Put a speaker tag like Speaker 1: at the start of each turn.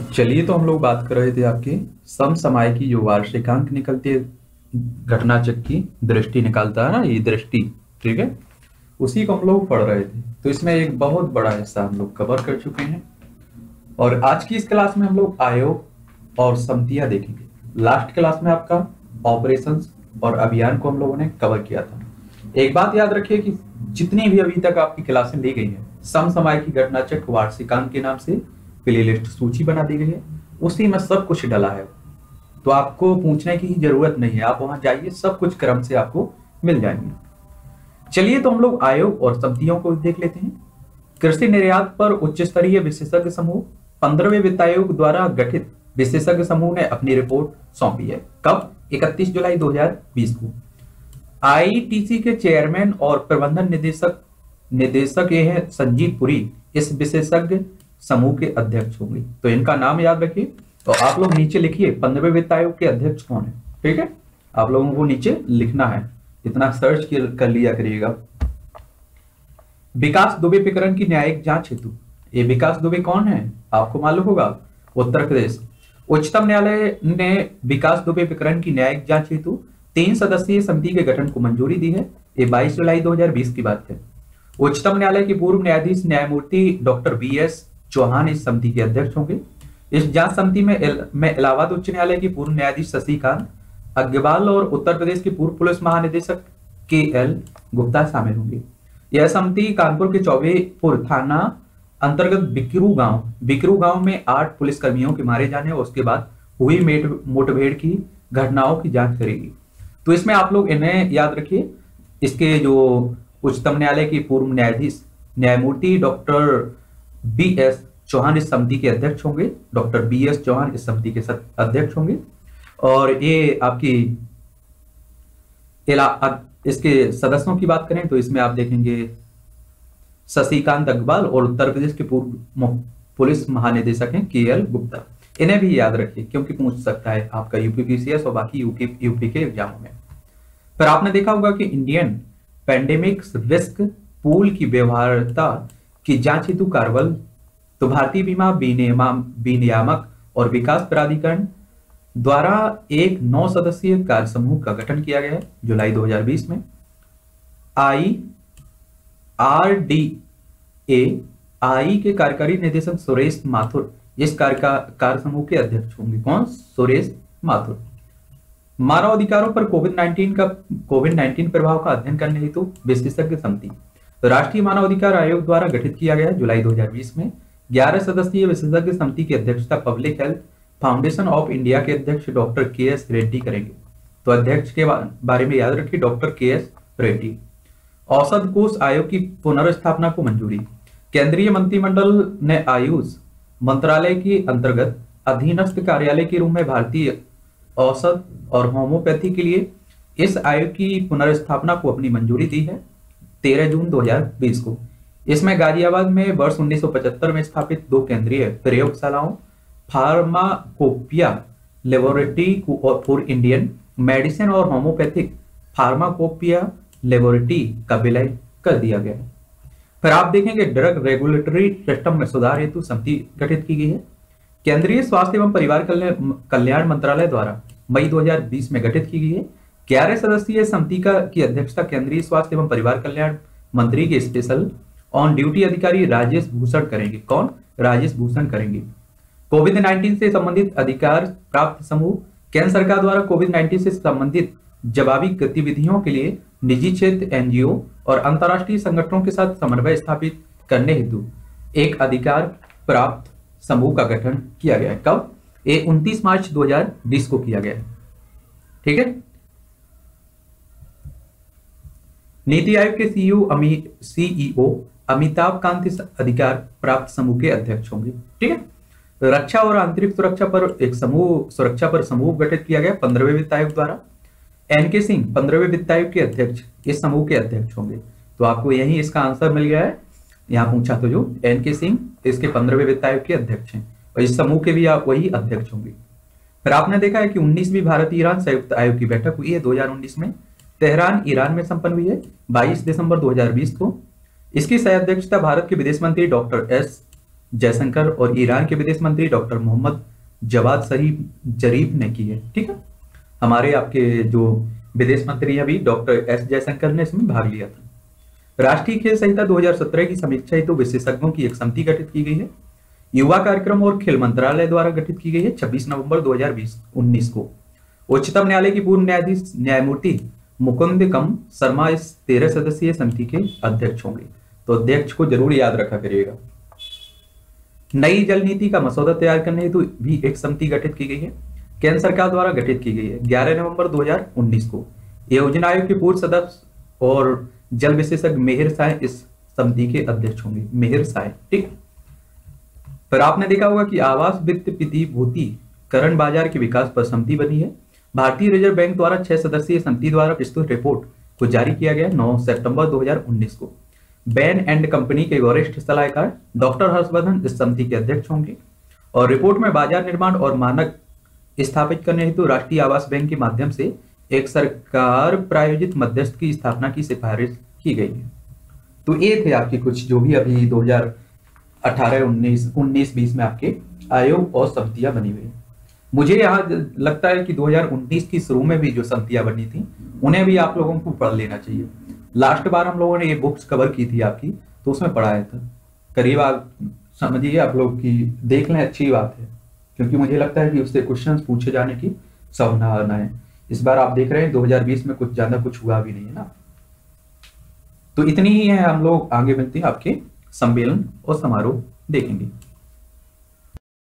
Speaker 1: चलिए, तो हम लोग बात कर रहे थे आपके समसामयिक की जो वार्षिकांक निकलती है, घटनाचक्र की दृष्टि निकालता है ना, ये दृष्टि। ठीक है, उसी को हम लोग पढ़ रहे थे। तो इसमें एक बहुत बड़ा हिस्सा हम लोग कवर कर चुके हैं और आज की इस क्लास में हम लोग आयोग और समितियां देखेंगे। लास्ट क्लास में आपका ऑपरेशंस और अभियान को हम लोगों ने कवर किया था। एक बात याद रखिए कि जितनी भी अभी तक आपकी क्लासें ली गई हैं, समसामयिक की घटनाचक्र वार्षिकांक के नाम से प्ले लिस्ट सूची बना दी गई है, उसी में सब कुछ डला है। तो आपको पूछने की जरूरत नहीं है, आप वहां जाइए, सब कुछ क्रम से आपको मिल जाएंगे। चलिए, तो हम लोग आयोग और समितियों को देख लेते हैं। कृषि निर्यात पर उच्च स्तरीय विशेषज्ञ समूह 15वें वित्त आयोग द्वारा गठित विशेषज्ञ समूह ने अपनी रिपोर्ट सौंपी है। कब? 31 जुलाई 2020 को। आईटीसी के चेयरमैन और प्रबंधन निदेशक निदेशक ये है संजीव पुरी, इस विशेषज्ञ समूह के अध्यक्ष होंगे। तो इनका नाम याद रखिए। तो आप लोग नीचे लिखिए 15वें वित्त आयोग के अध्यक्ष कौन है। ठीक है, आप लोगों को नीचे लिखना है, इतना सर्च कर लिया करिएगा। विकास दुबे प्रकरण की न्यायिक जांच हेतु, ये विकास दुबे कौन है आपको मालूम होगा? उत्तर प्रदेश उच्चतम न्यायालय ने विकास दुबे प्रकरण की न्यायिक जांच हेतु 3 सदस्यीय समिति के गठन को मंजूरी दी है। ये 22 जुलाई 2020 की बात है। उच्चतम न्यायालय के पूर्व न्यायाधीश न्यायमूर्ति डॉक्टर BS चौहान इस समिति के अध्यक्ष होंगे। इस जांच समिति में इलाहाबाद उच्च न्यायालय के पूर्व न्यायाधीश शशिकांत अग्रवाल और उत्तर प्रदेश के पूर्व पुलिस महानिदेशक KL गुप्ता शामिल होंगे। यह समिति कानपुर के चौबेपुर थाना अंतर्गत बिकरू गांव में 8 पुलिसकर्मियों के मारे जाने और उसके बाद हुई मुठभेड़ की घटनाओं की जांच करेगी। तो इसमें आप लोग इन्हें याद रखिए। इसके जो उच्चतम न्यायालय के पूर्व न्यायाधीश न्यायमूर्ति डॉक्टर BS चौहान इस समिति के अध्यक्ष होंगे। डॉक्टर BS चौहान इस समिति के अध्यक्ष होंगे। और ये आपकी इसके सदस्यों की बात करें तो इसमें आप देखेंगे शशिकांत अग्रवाल और उत्तर प्रदेश के पूर्व पुलिस महानिदेशक हैं KL गुप्ता। इन्हें भी याद रखिए क्योंकि पूछ सकता है आपका UPPCS और बाकी यूपी के एग्जामों में। फिर आपने देखा होगा कि इंडियन पैंडेमिक रिस्क पूल की व्यवहार्यता की जांच हेतु कार्बल तो भारतीय बीमा विनियामक और विकास प्राधिकरण द्वारा एक 9 सदस्यीय कार्य समूह का गठन किया गया है जुलाई 2020 में। आई के कार्यकारी निदेशक सुरेश माथुर इस कार्य समूह के अध्यक्ष होंगे। कौन? सुरेश माथुर। मानव अधिकारों पर कोविड-19 प्रभाव का अध्ययन करने हेतु विशेषज्ञ समिति तो राष्ट्रीय मानव अधिकार आयोग द्वारा गठित किया गया जुलाई 2020 में। 11 सदस्यीय विशेषज्ञ समिति की अध्यक्षता public health foundation of India के अध्यक्ष डॉक्टर KS रेड्डी करेंगे। तो अध्यक्ष के बारे में याद रखिए, डॉक्टर KS रेड्डी। औषध कोष आयोग की पुनर्स्थापना को मंजूरी। केंद्रीय मंत्रिमंडल ने आयुष मंत्रालय के अंतर्गत अधीनस्थ कार्यालय के रूप में भारतीय औषध और होम्योपैथी के लिए इस आयोग की पुनर्स्थापना को अपनी मंजूरी दी है 13 जून 2020 को। इसमें गाजियाबाद में वर्ष 1975 में स्थापित 2 केंद्रीय प्रयोगशालाओं pharmacopoeia laboratory for Indian medicine और होम्योपैथिक फार्माकोपिया लेबोरेटरी का विलय कर दिया गया है। फिर आप देखेंगे ड्रग रेगुलेटरी सिस्टम में सुधार हेतु समिति गठित की गई है। केंद्रीय स्वास्थ्य एवं परिवार कल्याण मंत्रालय द्वारा मई 2020 में गठित की गई है। 11 सदस्यीय समिति की अध्यक्षता केंद्रीय स्वास्थ्य एवं परिवार कल्याण मंत्री के स्पेशल ऑन ड्यूटी अधिकारी राजेश भूषण करेंगे। कौन? राजेश भूषण करेंगे। कोविड-19 से संबंधित अधिकार प्राप्त समूह केंद्र सरकार द्वारा कोविड-19 से संबंधित जवाबी गतिविधियों के लिए निजी क्षेत्र NGO और अंतर्राष्ट्रीय संगठनों के साथ समन्वय स्थापित करने हेतु एक अधिकार प्राप्त समूह का गठन किया गया है। कब? 29 मार्च 2020 को किया गया है। ठीक है। नीति आयोग के CEO अमिताभ कांत इस अधिकार प्राप्त समूह के अध्यक्ष होंगे। ठीक है। रक्षा और आंतरिक सुरक्षा पर समूह गठित किया गया 15वें वित्त आयोग द्वारा। NK सिंह 15वें वित्त आयोग के अध्यक्ष इस समूह के अध्यक्ष होंगे। तो आपको यही इसका आंसर मिल गया है। यहां पूछा तो जो NK सिंह इसके 15वें वित्त आयोग के अध्यक्ष हैं और इस समूह के भी आप वही अध्यक्ष होंगे। फिर आपने देखा है कि 19वीं भारत ईरान संयुक्त आयोग की बैठक हुई है 2019 में तेहरान ईरान में संपन्न हुई है 22 दिसंबर 2020 को। इसकी सह अध्यक्षता भारत के विदेश मंत्री डॉक्टर S जयशंकर और ईरान के विदेश मंत्री डॉक्टर मोहम्मद जवाद जरीफ ने की है। ठीक है, हमारे आपके जो विदेश मंत्री अभी डॉक्टर एस जयशंकर ने इसमें भाग लिया था। राष्ट्रीय खेल संहिता 2017 की समीक्षा हेतु विशेषज्ञों की एक समिति गठित की गई है। युवा कार्यक्रम और खेल मंत्रालय द्वारा गठित की गई है 26 नवंबर 2019 को। उच्चतम न्यायालय की पूर्व न्यायाधीश न्यायमूर्ति मुकुंद कम शर्मा इस 13 सदस्यीय समिति के अध्यक्ष होंगे। तो अध्यक्ष को जरूर याद रखा करिएगा। नई जल नीति का मसौदा तैयार करने हेतु भी एक समिति गठित की गई है, केंद्र सरकार द्वारा गठित की गई है 11 नवंबर 2019 को। योजना आयोग के पूर्व सदस्य और जल विशेषज्ञ मेहर साय इस समिति के अध्यक्ष होंगे, मेहर साय। ठीक, पर आपने देखा होगा कि आवास वित्त प्रतिभूतिकरण बाजार के विकास पर समिति बनी है। भारतीय रिजर्व बैंक द्वारा 6 सदस्यीय समिति द्वारा प्रस्तुत रिपोर्ट को जारी किया गया 9 सितंबर 2019 को। बैन एंड कंपनी के वरिष्ठ सलाहकार डॉक्टर हर्षवर्धन इस समिति के अध्यक्ष होंगे और रिपोर्ट में बाजार निर्माण और मानक स्थापित करने हेतु राष्ट्रीय आवास बैंक के माध्यम से एक सरकार प्रायोजित मध्यस्थ की स्थापना की सिफारिश की गई है। तो ये थे आपकी कुछ जो भी अभी 2018, 19, 20 में आपके आयोग और समितियां बनी हुई है। मुझे यहाँ लगता है कि 2019 की शुरू में भी जो समितियां बनी थी उन्हें भी आप लोगों को पढ़ लेना चाहिए। लास्ट बार हम लोगों ने ये बुक्स कवर की थी आपकी, तो उसमें पढ़ाया था। करीब आप समझिए आप लोग की देख लें, अच्छी बात है, क्योंकि मुझे लगता है कि उससे क्वेश्चंस पूछे जाने की संभावना है। इस बार आप देख रहे हैं 2020 में कुछ ज्यादा कुछ हुआ भी नहीं है ना। तो इतनी ही है, हम लोग आगे मिलते हैं, आपके सम्मेलन और समारोह देखेंगे।